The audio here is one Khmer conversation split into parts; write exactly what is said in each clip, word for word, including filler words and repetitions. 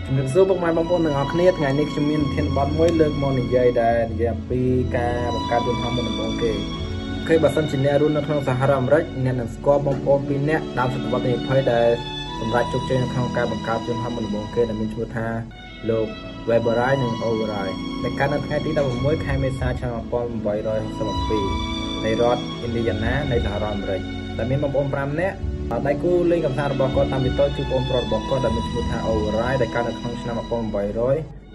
ជំរាបសួរពុកម៉ែបងប្អូនទាំងអស់គ្នាថ្ងៃនេះខ្ញុំមានធានបទមួយលើកមកនិយាយដែលនិយាយអំពីការបង្កើតយន្តហោះមុនដំបូងគេគេបើសិនជាអ្នករស់នៅក្នុងសហរដ្ឋអាមេរិកអ្នកនឹងស្គាល់បងប្អូនពីរនាក់ដើមសតវត្សទីยี่สิบដែលសម្រាប់ជោគជ័យនៅក្នុងការបង្កើតយន្តហោះមុនដំបូងគេដែលមានឈ្មោះថាលោក Weber និង Overall ដែលកើតនៅថ្ងៃទីដប់ប្រាំមួយខែមេសាឆ្នាំmột nghìn tám trăm sáu mươi haiនៃរដ្ឋ Indiana នៃសហរដ្ឋអាមេរិកដែលមានបងប្អូនfiveនាក់ដៃគូលេងកម្សាន្តរបស់គាត់តាមពីតូចគឺបងប្រុសរបស់គាត់ដែលមានឈ្មោះថា Overall ដែលកើតនៅក្នុងឆ្នាំmột nghìn tám trăm bảy mươi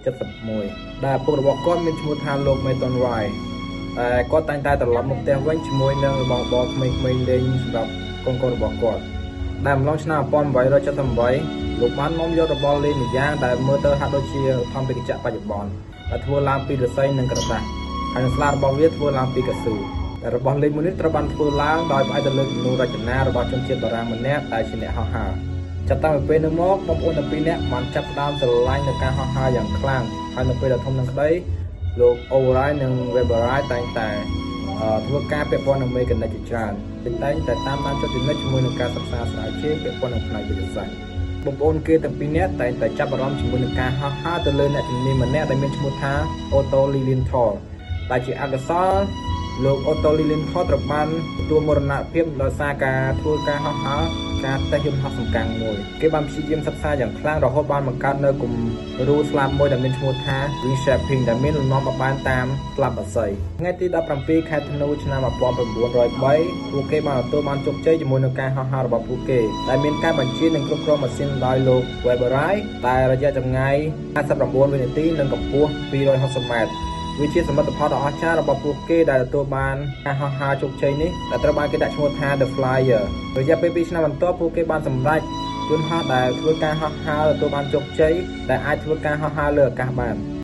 mốtដែលឪពុករបស់គាត់មានឈ្មោះថាលោក Meton Wright តែគាត់តែងតែត្រឡប់មកផ្ទះវិញជាមួយនឹងរបស់របរក្មេងៗលេងសម្រាប់កូនៗរបស់គាត់ដែលអំឡុងឆ្នាំmột nghìn tám trăm bảy mươi támលោកបាននាំយករបរលេងម្យ៉ាងដែលមើលទៅហាក់ដូចជាធម្មពីកញ្ចក់បច្ចុប្បន្នដែលធ្វើឡើងពីឫស្សីនិងក្រដាសហើយនឹងស្លាករបស់វាធ្វើឡើងពីកៅស៊ូតែរបស់លេងមួយនេះត្រូវបានធ្វើឡើងដោយផ្អែកទៅលើគំនូររចនារបស់ជនជាតិបារាំងម្នាក់ដែលជាអ្នកហោះហើរចាប់តាំងពីពេលនោះមកបងប្អូនទាំងពីរនាក់បានចាប់ផ្ដើមស្រឡាញ់នឹងការហោះហើរយ៉ាងខ្លាំងហើយនៅពេលដ៏ធំនឹងក្តីលោក Overall និង Weber តែងតែធ្វើការពាក់ព័ន្ធនឹងមេកានិកជាច្រើនតែងតែតាមដានចុចចំណុចជាមួយនឹងការសិក្សាស្រាវជ្រាវពាក់ព័ន្ធនឹងផ្នែកវិទ្យាសាស្ត្របងប្អូនគេទាំងពីរនាក់តែងតែចាប់អារម្មណ៍ជាមួយនឹងការហោះហើរទៅលើអ្នកជំនាញម្នាក់ដែលមានឈ្មោះថា Otto Lilienthal ដែលជាអក្សរលោក Otto Lilienthal ត្រូវបានទទួលមរណភាពដោយសារការធ្វើការហោះហើរការតេស្តយន្តហោះសំកាំងមួយគេបានព្យាយាមសិក្សាយ៉ាងខ្លាំងរហូតបានបង្កើតនៅគំរូស្លាបមួយដែលមានឈ្មោះថា wing shaping ដែលមានលំនាំបបានតាមស្លាបបក្សីថ្ងៃទីដប់ប្រាំពីរខែធ្នូឆ្នាំmột nghìn chín trăm linh baពួកគេបានទទួលបានជោគជ័យជាមួយនឹងការហោះហើររបស់ពួកគេដែលមានការបញ្ជានិងគ្រប់គ្រងម៉ាស៊ីនដោយលោក Weber ដែលរយៈចម្ងាយห้าสิบเก้าវិនាទីនិងកម្ពស់two hundred sixtyម៉ែត្រវាជាសមិទ្ធផលដ៏អស្ចារ្យរបស់ពួកគេដែលទទួលបានការហោះហើរជោគជ័យនេះដែលត្រូវបានគេដាក់ឈ្មោះថា The Flyer រយៈពេលtwoឆ្នាំបន្ទាប់ពួកគេបានសម្រេចយន្តហោះដែលធ្វើការហោះហើរទទួលបានជោគជ័យដែលអាចធ្វើការហោះហើរលើអាកាសបាន